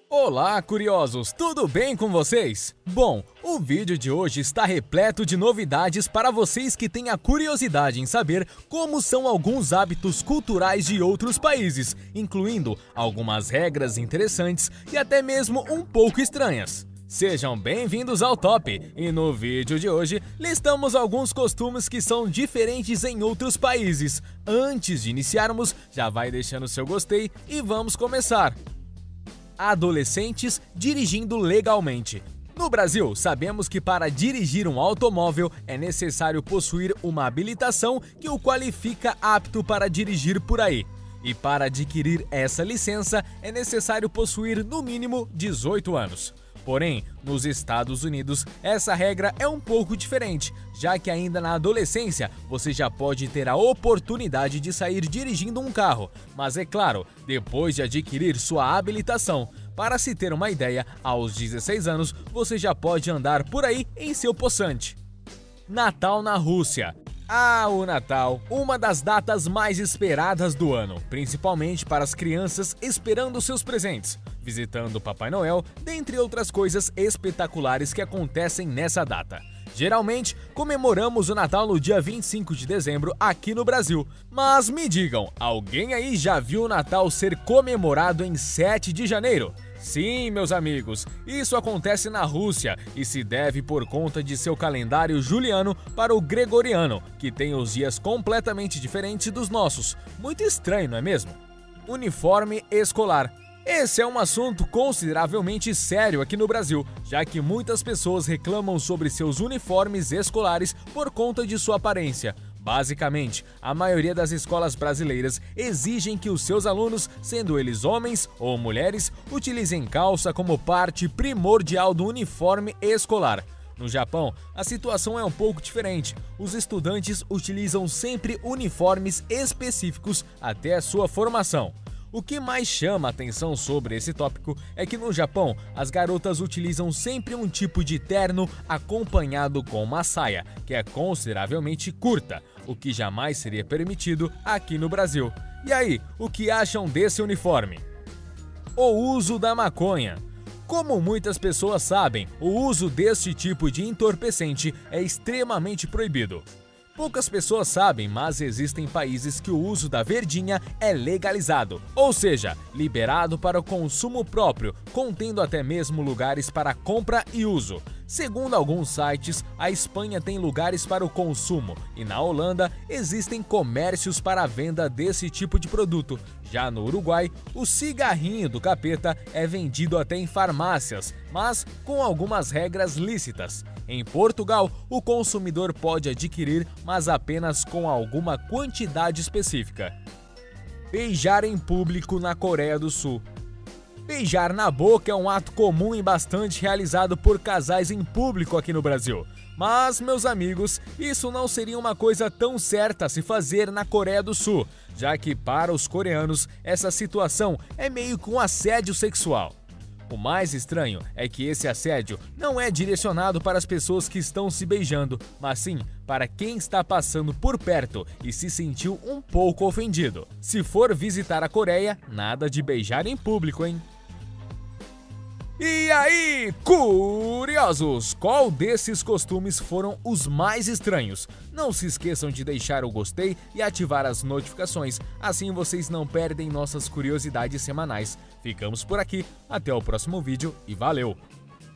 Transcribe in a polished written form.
Olá, curiosos! Tudo bem com vocês? Bom, o vídeo de hoje está repleto de novidades para vocês que têm a curiosidade em saber como são alguns hábitos culturais de outros países, incluindo algumas regras interessantes e até mesmo um pouco estranhas. Sejam bem-vindos ao Top! E no vídeo de hoje, listamos alguns costumes que são diferentes em outros países. Antes de iniciarmos, já vai deixando seu gostei e vamos começar! Adolescentes dirigindo legalmente. No Brasil, sabemos que para dirigir um automóvel é necessário possuir uma habilitação que o qualifica apto para dirigir por aí. E para adquirir essa licença é necessário possuir no mínimo 18 anos. Porém, nos Estados Unidos, essa regra é um pouco diferente, já que ainda na adolescência você já pode ter a oportunidade de sair dirigindo um carro, mas é claro, depois de adquirir sua habilitação. Para se ter uma ideia, aos 16 anos você já pode andar por aí em seu possante. Natal na Rússia. O Natal, uma das datas mais esperadas do ano, principalmente para as crianças esperando seus presentes, visitando o Papai Noel, dentre outras coisas espetaculares que acontecem nessa data. Geralmente, comemoramos o Natal no dia 25 de dezembro aqui no Brasil. Mas me digam, alguém aí já viu o Natal ser comemorado em 7 de janeiro? Sim, meus amigos, isso acontece na Rússia e se deve por conta de seu calendário juliano para o gregoriano, que tem os dias completamente diferentes dos nossos. Muito estranho, não é mesmo? Uniforme escolar. Esse é um assunto consideravelmente sério aqui no Brasil, já que muitas pessoas reclamam sobre seus uniformes escolares por conta de sua aparência. Basicamente, a maioria das escolas brasileiras exigem que os seus alunos, sendo eles homens ou mulheres, utilizem calça como parte primordial do uniforme escolar. No Japão, a situação é um pouco diferente. Os estudantes utilizam sempre uniformes específicos até a sua formação. O que mais chama a atenção sobre esse tópico é que no Japão, as garotas utilizam sempre um tipo de terno acompanhado com uma saia, que é consideravelmente curta, o que jamais seria permitido aqui no Brasil. E aí, o que acham desse uniforme? O uso da maconha. Como muitas pessoas sabem, o uso deste tipo de entorpecente é extremamente proibido. Poucas pessoas sabem, mas existem países que o uso da verdinha é legalizado, ou seja, liberado para o consumo próprio, contendo até mesmo lugares para compra e uso. Segundo alguns sites, a Espanha tem lugares para o consumo e na Holanda existem comércios para a venda desse tipo de produto. Já no Uruguai, o cigarrinho do capeta é vendido até em farmácias, mas com algumas regras lícitas. Em Portugal, o consumidor pode adquirir, mas apenas com alguma quantidade específica. Beijar em público na Coreia do Sul. Beijar na boca é um ato comum e bastante realizado por casais em público aqui no Brasil. Mas, meus amigos, isso não seria uma coisa tão certa a se fazer na Coreia do Sul, já que para os coreanos essa situação é meio que um assédio sexual. O mais estranho é que esse assédio não é direcionado para as pessoas que estão se beijando, mas sim para quem está passando por perto e se sentiu um pouco ofendido. Se for visitar a Coreia, nada de beijar em público, hein? E aí, curiosos, qual desses costumes foram os mais estranhos? Não se esqueçam de deixar o gostei e ativar as notificações, assim vocês não perdem nossas curiosidades semanais. Ficamos por aqui, até o próximo vídeo e valeu!